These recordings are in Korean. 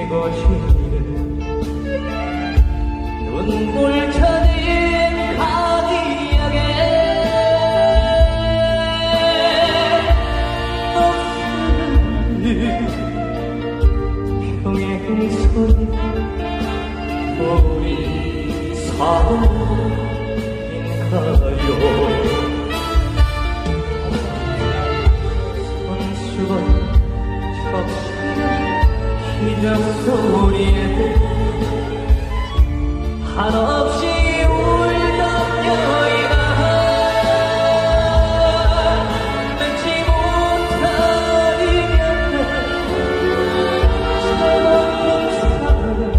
이곳이는 눈물 젖은 가디역에 평행선이 우리 사랑인가요? 손수건 적시는 기적 소리에 한없이 울던 여인아 맺지 못한 이별에 처음 사랑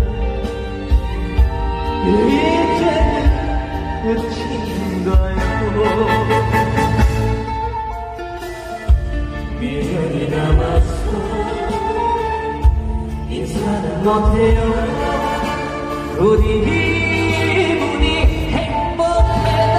이제 끝인가요? 미련이 남았어 인사는 못해요. 부디 부디 행복해라.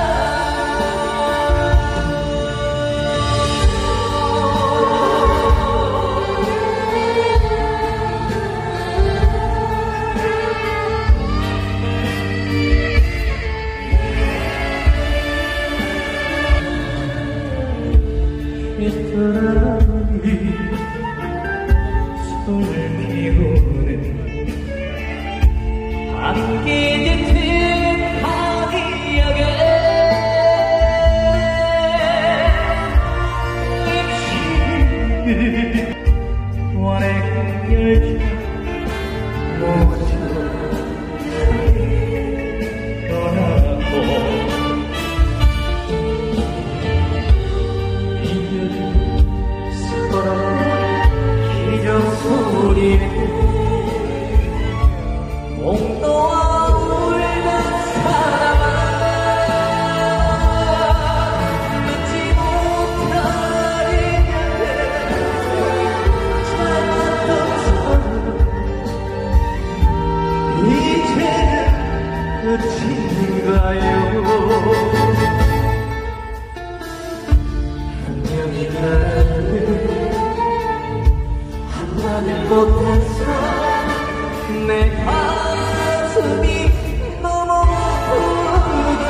휘뚜라미 손을 피우는 안개 짙은 가디역에 입시 원의 열차 모두 떠나고 이별은 서로 기적 소리에 옥도와 울던 사람아 맺지 못할 이별에 참았던 사랑 이제는 끝인가요? 한 명이 가는 한마디 못해서 내 가슴이 너무 아프다.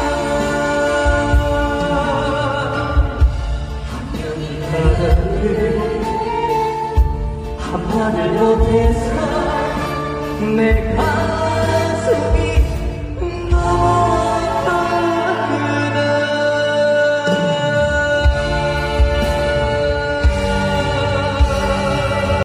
한 명이 가는 한마디 못해서 내